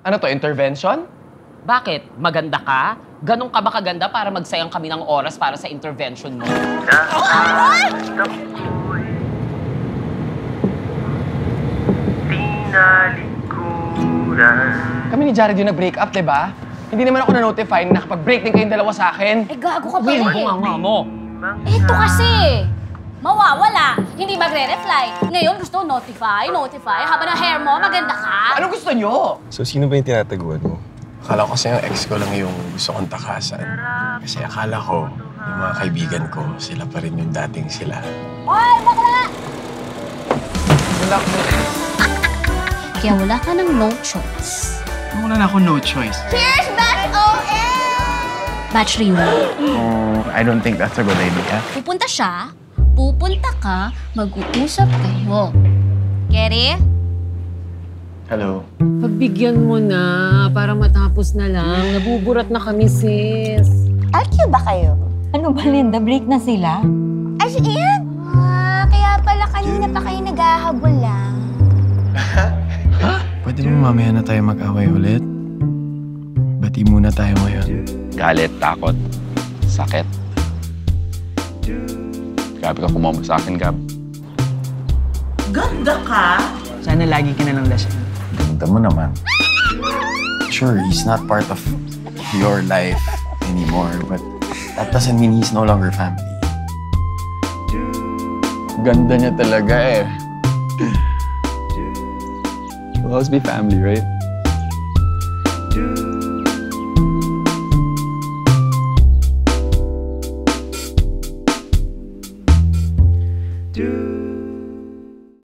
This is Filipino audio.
Ano to, intervention? Bakit? Maganda ka? Ganon ka ba kaganda para magsayang kami ng oras para sa intervention mo? Kami ni Jared yung nag-break up, diba? Hindi naman ako na-notify na nakapag-break din kayong dalawa sa akin. Eh, gago ka pa Will, eh. bunganga mo. Ito kasi, mawawala, hindi magre-reply. Ngayon gusto notify. Haba ng hair mo, maganda ka. Ano gusto nyo? So, sino ba yung tinataguan mo? Akala ko kasi yung ex ko lang yung gusto kong takasan. Kasi akala ko, yung mga kaibigan ko, sila pa rin yung dating sila. Oy, bakla! Wala ko. Kaya wala ka ng no choice. Wala na ako no choice. Cheers, Batch OM! Batch reunion. Oh, I don't think that's a good idea. Pupunta siya, pupunta ka, mag-uusap kayo. Keri? Hello. Pagbigyan mo na, para matapos na lang. Nabuburat na kami, sis. LQ ba kayo? Ano ba, Linda? Break na sila? Ay, si Ian? Kaya pala kanina pa kayo naghahabol lang. Pwede mo mamaya na tayo mag-away ulit? Bati muna tayo ngayon. Galit, takot, sakit. Grabe ka kumama sa akin, Gab. Ganda ka? Sana lagi ka na lang lasing. Ganda mo naman. Sure, he's not part of your life anymore, but that doesn't mean he's no longer family. Ganda niya talaga eh. We'll always be family, right?